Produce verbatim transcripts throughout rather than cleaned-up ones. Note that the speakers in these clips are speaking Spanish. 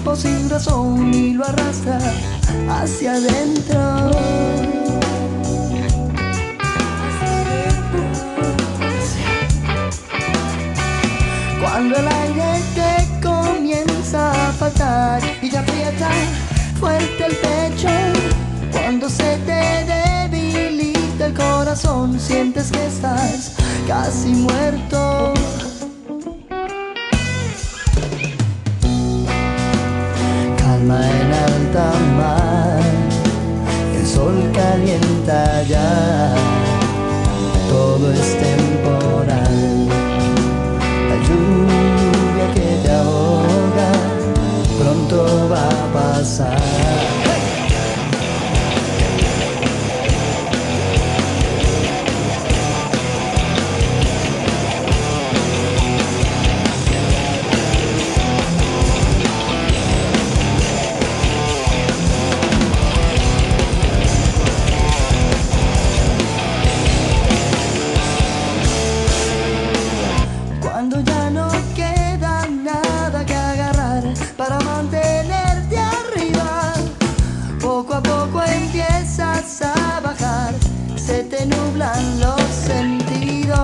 cuerpo sin razón y lo arrastra hacia adentro. Cuando el aire te comienza a faltar y te aprieta fuerte el pecho, cuando se te debilita el corazón, sientes que estás casi muerto. Calma en alta mar, el sol calienta ya, todo es temporal. La lluvia que te ahoga pronto va a pasar. Cuando ya no queda nada que agarrar para mantenerte arriba, poco a poco empiezas a bajar, se te nublan los sentidos.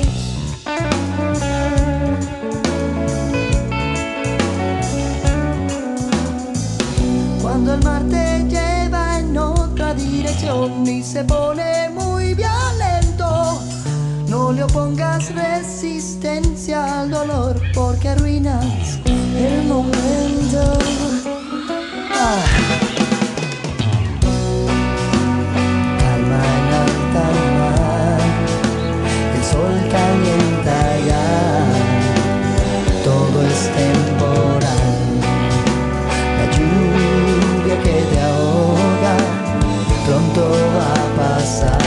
Cuando el mar te lleva en otra dirección y se pone muy violento, no le opongas resistencia al dolor, porque arruinas el momento. Ah. Calma en alta mar, el sol calienta ya, todo es temporal. La lluvia que te ahoga pronto va a pasar.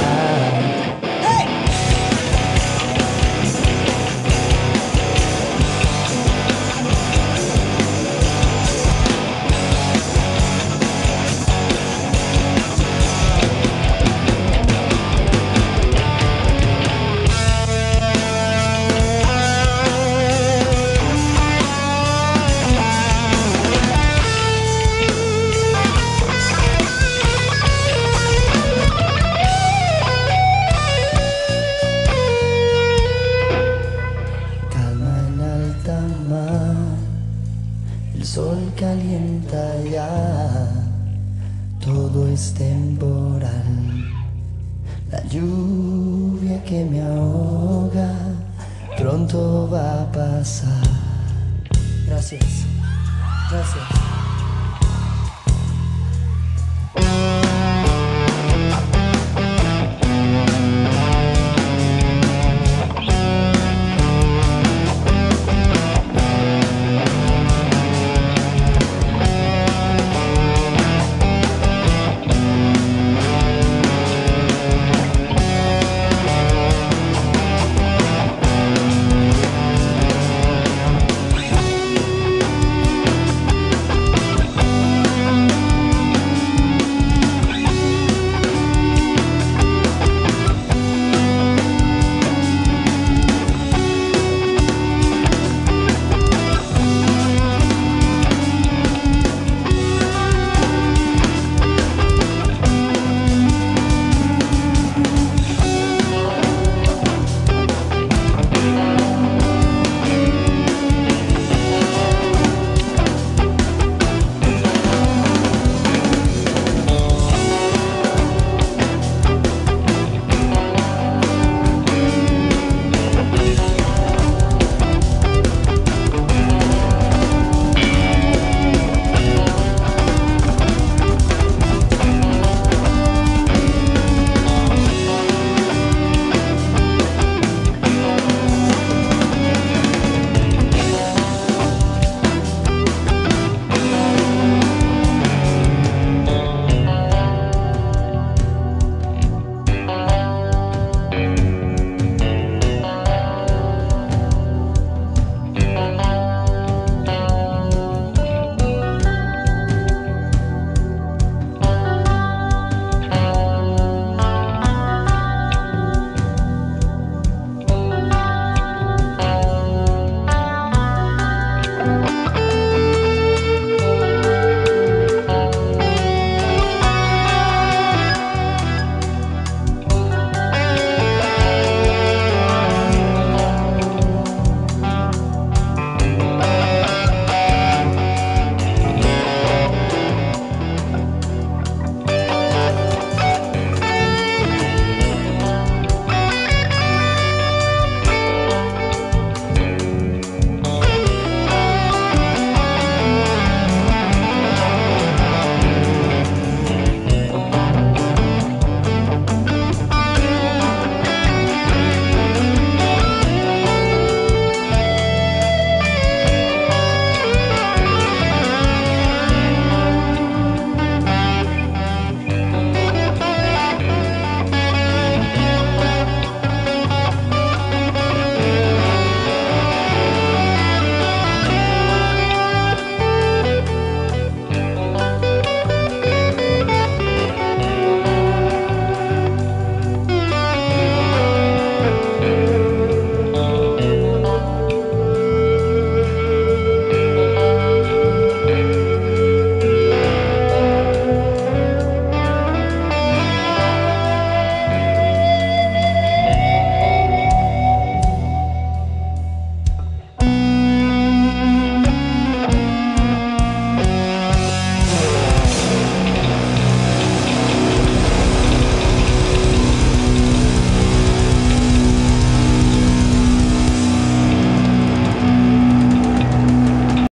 El sol calienta ya, todo es temporal. La lluvia que me ahoga pronto va a pasar. Gracias, gracias.